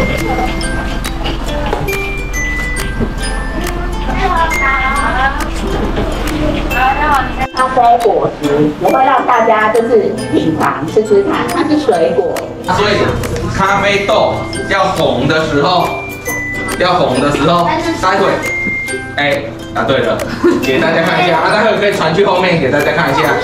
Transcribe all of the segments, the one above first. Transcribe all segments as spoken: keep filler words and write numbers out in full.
咖啡果实也会让大家就是品尝吃吃看，它是水果。 所以咖啡豆要红的时候，要红的时候，待会，哎，答对了，给大家看一下，啊，待会可以传去后面给大家看一下。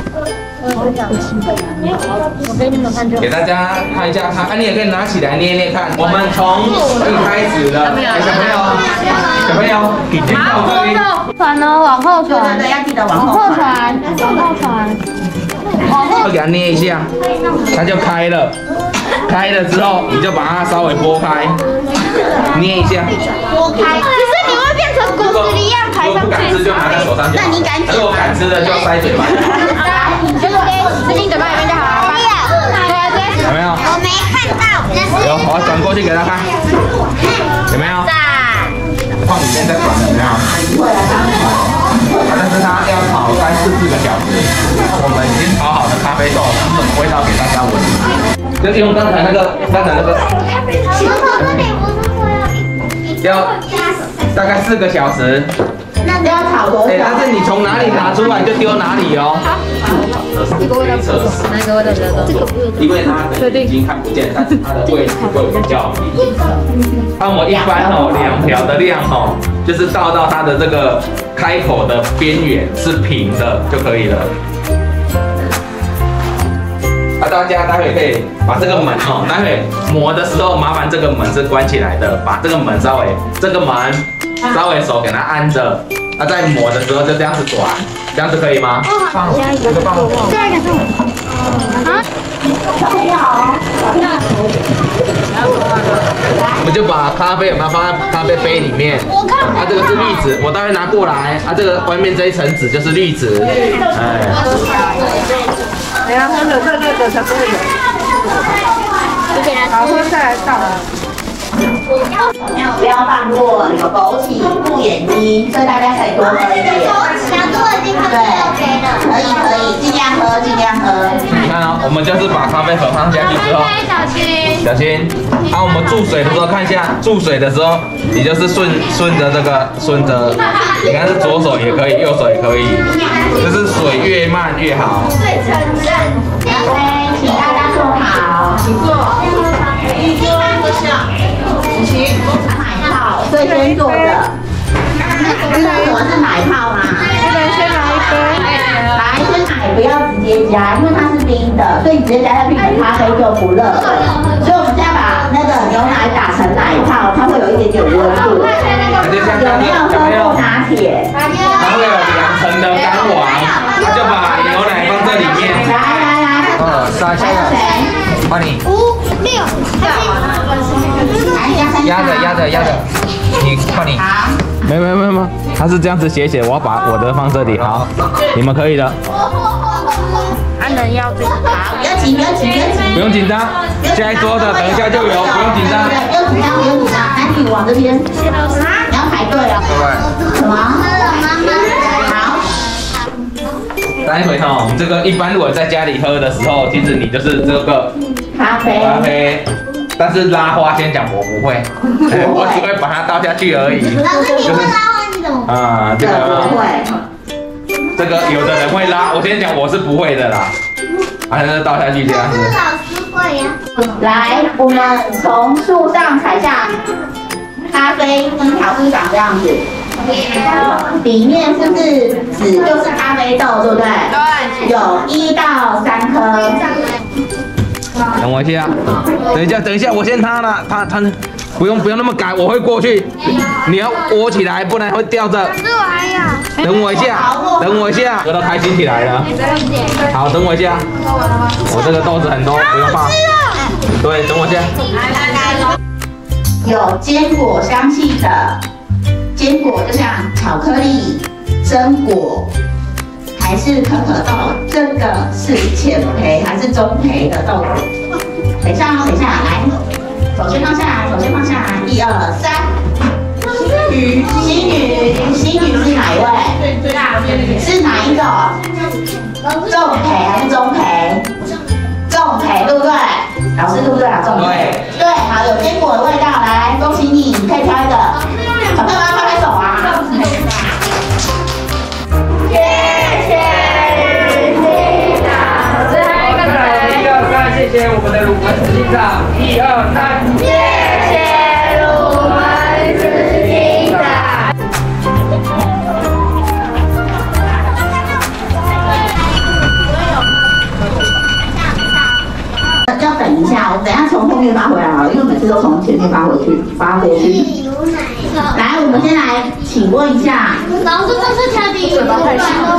我给你们看就。 给大家看一下，看，啊，你也可以拿起来捏捏看。我们从一开始的，哎，小朋友，小朋友，你听到这里？ 传呢，往后传， 对对对，要记得往往后后传，往后传，往后。 给它捏一下，它就开了。开了之后，你就把它稍微拨开，捏一下。 拨开。可是你会变成果子一样排上去。 如果不敢吃就拿在手上就好。 那你敢如果敢吃的就塞嘴巴。 就是吃进嘴巴里面就好了。对， 有没有？ 我没看到。 有，我转过去给他看。有没有？放里面再转有没有？啊，但是它要炒三四四个小时。我们已经炒好的咖啡豆，什么味道给大家闻？就用刚才那个，刚才那个。要大概四个小时。 那要炒多久？ 哎，但是你从哪里拿出来就丢哪里哦。 这个味道不错，哪个味道比较重？这个不用。 因为它的已经看不见，但是它的位置会比较明显。那我一般哦，两条的量哦，就是倒到它的这个开口的边缘是平的就可以了。啊，大家待会可以把这个门哦，待会磨的时候麻烦这个门是关起来的，把这个门稍微这个门稍微手给它按着，啊，在磨的时候就这样子转，这样子可以吗？放加一个放， 加一个重。啊？ 你好。 我们就把咖啡有没有放在咖啡杯里面？ 我看。 啊，这个是滤纸，我待会拿过来。啊，这个外面这一层纸就是滤纸。哎。 等下喝的热热的才不会有。好，喝再来倒。 不要放过有枸杞、护眼睛，所以大家可以多喝一点。 小猪已经喝 OK 了。 可以可以，尽量喝尽量喝。 你看哦，我们就是把咖啡盒放下去之后， 小心。 小心。啊，我们注水的时候看一下，注水的时候你就是顺顺着这个顺着，你看是左手也可以，右手也可以，就是水越慢越好。 最承认。 OK，请大家坐好，请坐。一桌不下。请奶泡，最先坐的。知道什么是奶泡吗？ 一人先拿一杯。 来，这奶不要直接加，因为它是冰的，所以直接加下去，你咖啡就不热了。所以我们现在把那个牛奶打成奶泡，它会有一点点温度。有没有喝过拿铁？ 它会有两层的干网，就把牛奶放这里面。 来来来， 嗯，撒下来。帮你。 五六压着压着压着，你换你。 好。 没没没没，它是这样子写写，我要把我的放这里。好，你们可以的。 安能要这个？ 好，不要急，不要急，不要急。 不用紧张，下一桌的等一下就有，不用紧张。 不用紧张，不用紧张，男女往这边。你要排队了。 对。 什么？好。 待会哈，我们这个一般如果在家里喝的时候，其实你就是这个咖啡。 咖啡。但是拉花先讲我不会，我只会把它倒下去而已。 老师，你会拉花你怎么？ 啊，这个不会。 这个有的人会拉，我先讲我是不会的啦。啊，就是倒下去这样子。 老师会呀。 来，我们从树上采下咖啡，一条是长这样子。里面是不是籽就是咖啡豆，对不对？对。有一到三颗。 等我一下，等一下，等一下，我先塌了，塌塌，不用不用那么赶，我会过去。你要窝起来，不然会掉着。 可是我还要。 等我一下，等我一下，喝到开心起来了。好，等我一下。我这个豆子很多，不用怕。对，等我一下。 有坚果香气的，坚果就像巧克力、榛果。还是可可豆，这个是浅焙还是中焙的豆子？等一下哦，等一下，来，手先放下来，手先放下来，一二三。鱼，新鱼，新鱼是哪一位？最大是哪一种？重焙还是中焙？重焙，对不对？老师对不对啊？重焙。对，好，有坚果的味道。 谢谢我们的鲁门执行长，一二三， 谢谢鲁门执行长。 要等一下，我们等一下从后面发回来啊，因为每次都从前面发回去，发回去。来，我们先来，请问一下， 老师这是跳第一个太小。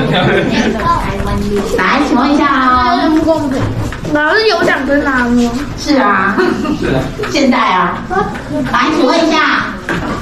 来，请问一下哦， 不公平。老师有奖跟拿吗？ 是啊， 是的， 现在啊，来，请问一下，